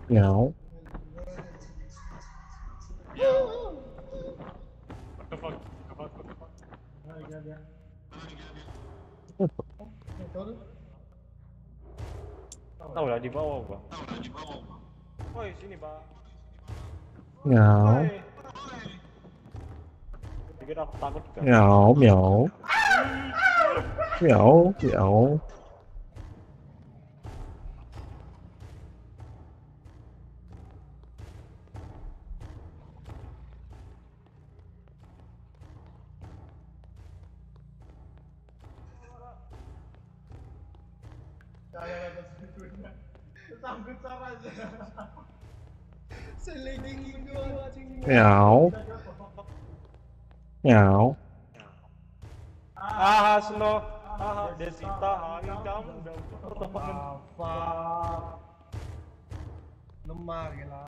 Meow. What the fuck? What the fuck? Tahu lah di bawah bang. Woi sini bang. Meow. Woi. Pikir aku takut kan? Meow. Meow. Meow. Meow. Meow. Meow. Ah slow. Ah Desita hari jam. Apa? Lemah gila.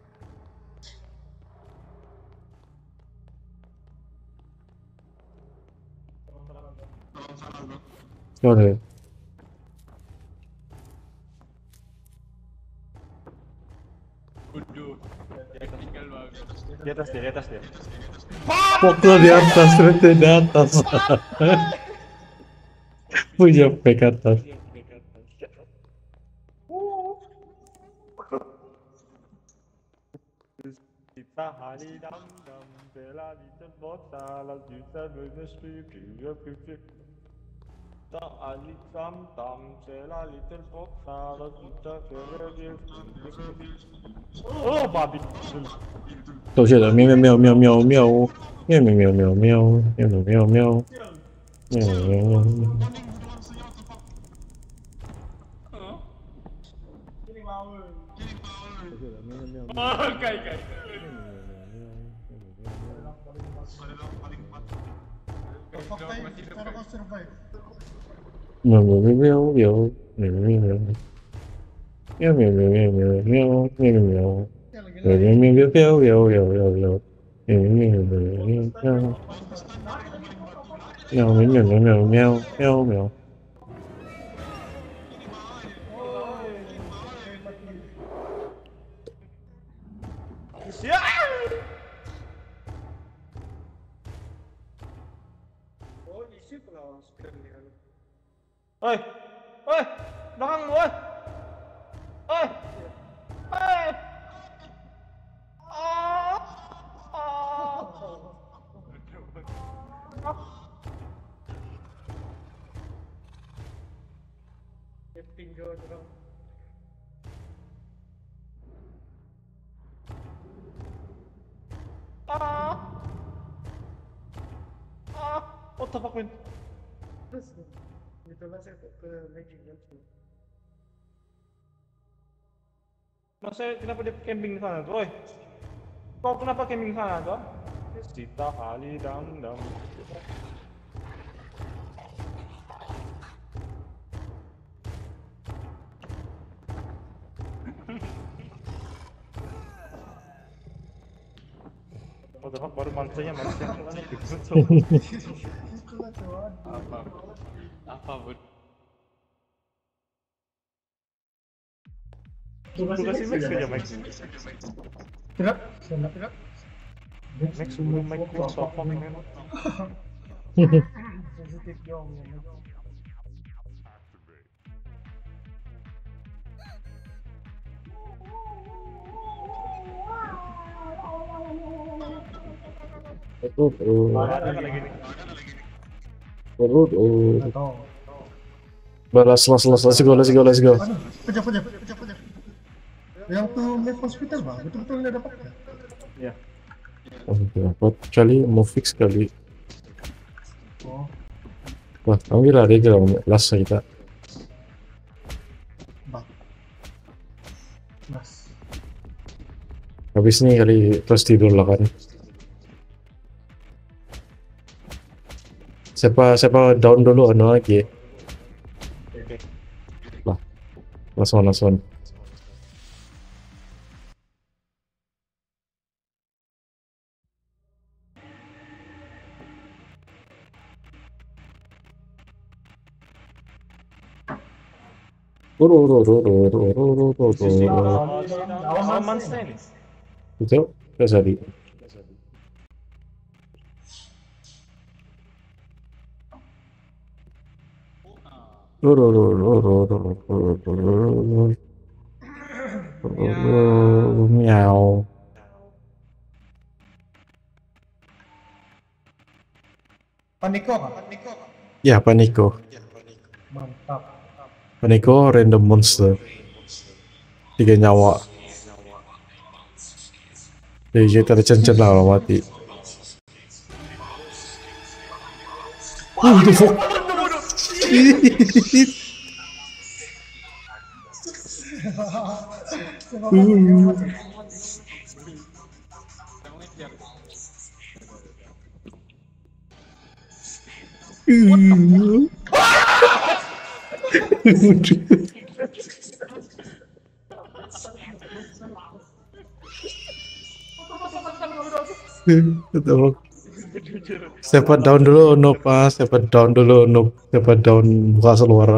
Go ahead. Waduh. Di atas dia, di atas dia. Foto di atas, ternyata di atas. Punya back atas. Desita hari jam jam. Bela di tempat salah juta berdiri piu. Tak ali tam tam. Bela di tempat salah juta berdiri. Oh babi. Oh shit, meow meow meow meow meow meow meow meow meow meow meow meow meow. Oh kai. Fakta cara kau survive. Meow meow meow meow meow meow meow meow meow meow meow meow meow meow. Meow meow meow meow meow meow meow meow meow. Meow meow meow meow meow. Meow meow meow meow meow meow meow. Ya. Oi, oi, belakang lu, oi, oi, oi. Oh, oh. What the fuck, man? Masa kenapa dia camping di sana tuh, oi? Kau kenapa camping di sana tuh? Sita kali dam dam. What the fuck, baru manusia apa bud? Lu kasih Max aja Max. Tidak, tidak. Max suruh Max keluar sofa men. Sensitif dong. Ada lagi nih. Tahu. Balas, let's go. Aduh, pecah. Yang tuh map hospital bang, betul-betul nggak dapat ya? Iya. Oh, dapat kali mau fix kali. Oh, Wah, kamu lari ke las kita. bang. Mas. Habis nih kali terus tidur lah kan. Siapa down dulu ano lagi? Oke. Lah, langsung. romansen. Itu nggak jadi. Miau. Paniko kah? Ya, Paniko. Mantap. Paniko random monster. 3 nyawa. Jadi kita ada lah kalau mati. The fuck? Step down dulu noob, step down dulu noob, step down buka seluara.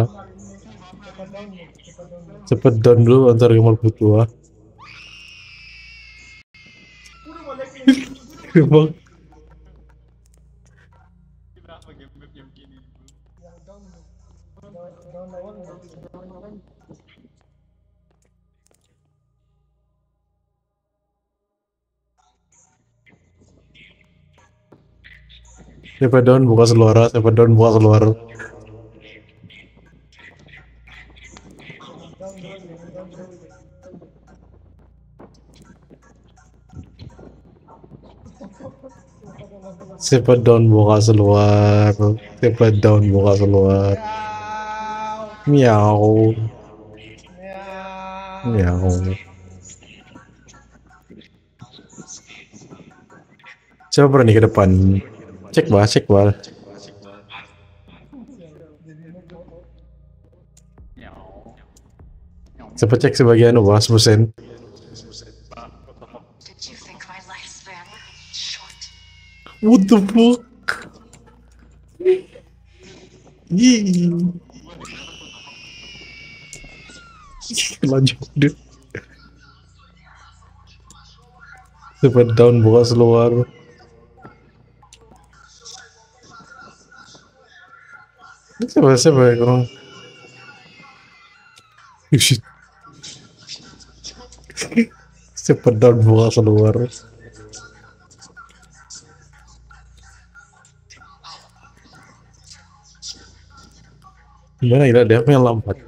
Step down dulu antar gambar butuh. Emang step down buka seluara, step down buka seluara. Step down buka seluar, step down buka seluar. Miau. Miau. Coba berani ke depan. Cek bah, cek bah. Coba cek sebagian bah, 100%. What the fuck? Lanjut deh. Step down buka seluar. Siapa ya kurang? Shit. Step down buka seluar. Gimana ya dia yang lambat?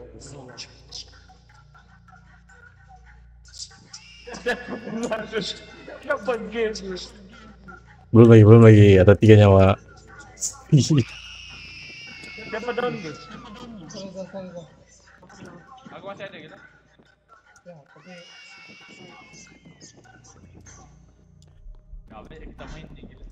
Belum lagi ada 3 nyawa. Siapa down guys? Aku masih ada gitu. Ya, tapi Nggak boleh kita main nih gitu.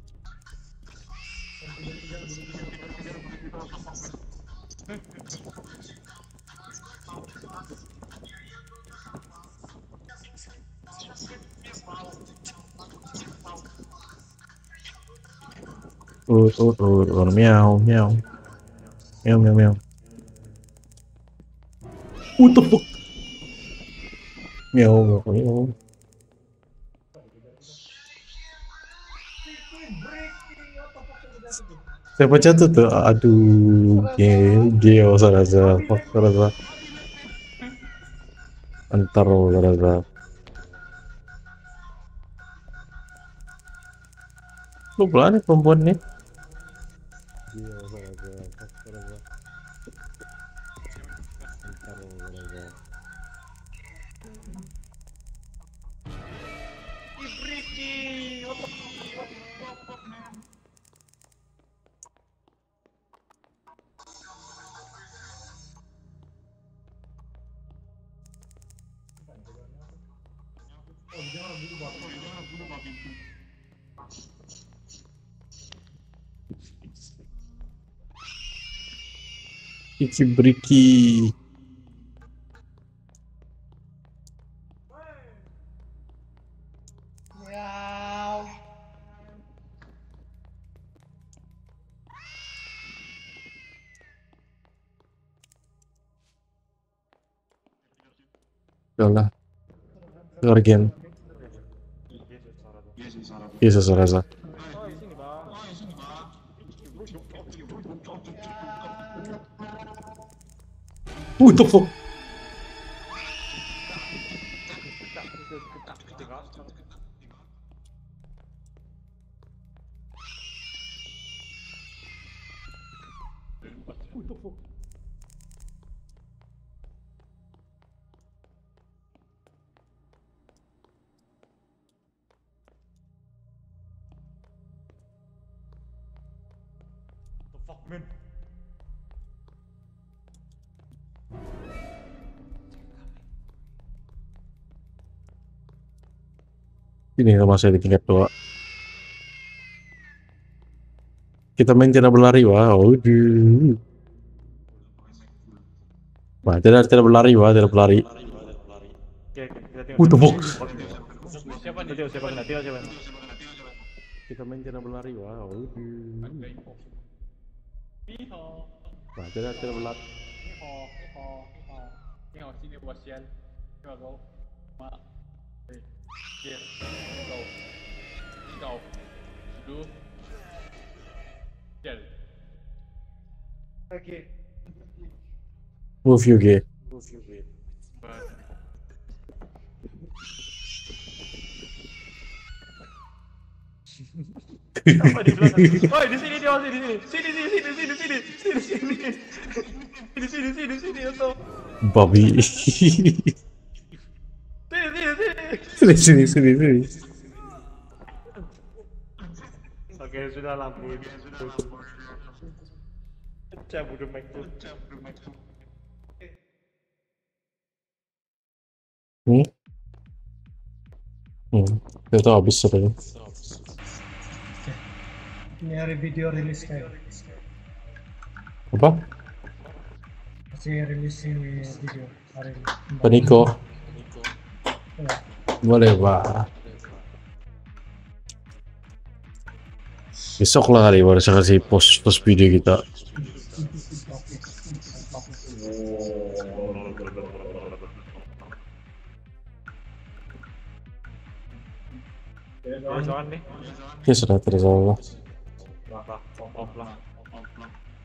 Miau, miau. Miau, miau, miau. What the fuck? Miau, miau. Siapa jatuh tuh? Aduh, geo sarasa, fuck sarasa. Antaro sarasa. Lu berani perempuan nih? Geo sarasa, fuck sarasa. Antaro sarasa. Ibriki, Iki Briki. Udah lah. Again. Yesus rasa. Oh, di sini, Bang. What the fuck? The fuck, man? Ini masih di tingkat 2. Kita main tidak berlari, wow. Wah, tidak berlari, wah, tidak berlari. Oke, kita tengok. What the fuck? Siapa nih? Tengok siapa kena, tengok siapa kena. Kita main tidak berlari, wow. Iho, Wah, tidak berlari. iho, iho, iho. Iho, sini buat sial. Coba kau. Ma. Yes. Kau. Kau. Dulu. Sial. Oke. Move you, gay. Apa di belakang? Oh, di sini dia masih di sini. Sini, atau. Babi. Sini. Oke, sudah lampu. Cabut mic tuh. Itu habis sebenarnya. Ini hari video rilis kayak. Apa? Masih rilis ini video hari ini. Paniko. Ya. Boleh, Pak. Besok lah kali baru saya kasih post video kita. Jangan nih. Ya sudah terjawab. Off lah.